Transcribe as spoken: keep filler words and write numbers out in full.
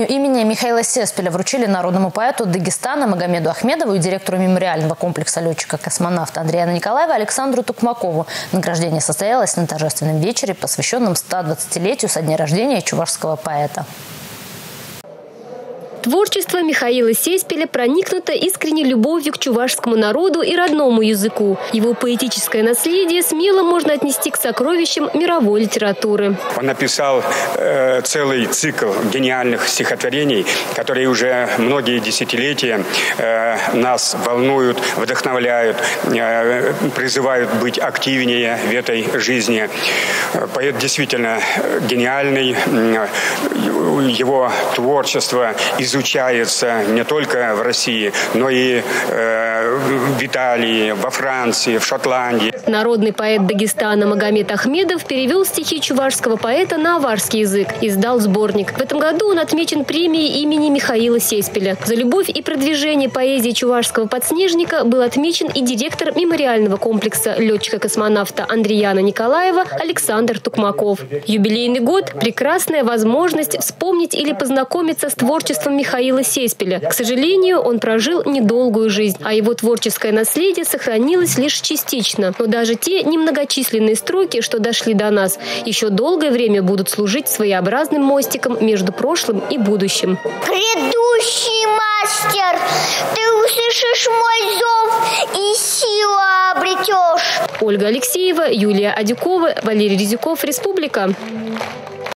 премию имени Михаила Сеспеля вручили народному поэту Дагестана Магомеду Ахмедову и директору мемориального комплекса летчика-космонавта Андреяна Николаева Александру Тукмакову. Награждение состоялось на торжественном вечере, посвященном ста двадцатилетию со дня рождения чувашского поэта. Творчество Михаила Сеспеля проникнуто искренней любовью к чувашскому народу и родному языку. Его поэтическое наследие смело можно отнести к сокровищам мировой литературы. Он написал э, целый цикл гениальных стихотворений, которые уже многие десятилетия э, нас волнуют, вдохновляют, э, призывают быть активнее в этой жизни. Поэт действительно гениальный. Его творчество изучается не только в России, но и э, в Италии, во Франции, в Шотландии. Народный поэт Дагестана Магомед Ахмедов перевел стихи чувашского поэта на аварский язык, издал сборник. В этом году он отмечен премией имени Михаила Сеспеля. За любовь и продвижение поэзии чувашского подснежника был отмечен и директор мемориального комплекса летчика-космонавта Андреяна Николаева Александр Тукмаков. Юбилейный год – прекрасная возможность вспомнить или познакомиться с творчеством Михаила Сеспеля. К сожалению, он прожил недолгую жизнь, а его творческое наследие сохранилось лишь частично. Но даже те немногочисленные строки, что дошли до нас, еще долгое время будут служить своеобразным мостиком между прошлым и будущим. Грядущий мастер, ты услышишь мой зов и силу обретешь. Ольга Алексеева, Юлия Адюкова, Валерий Резюков, Республика.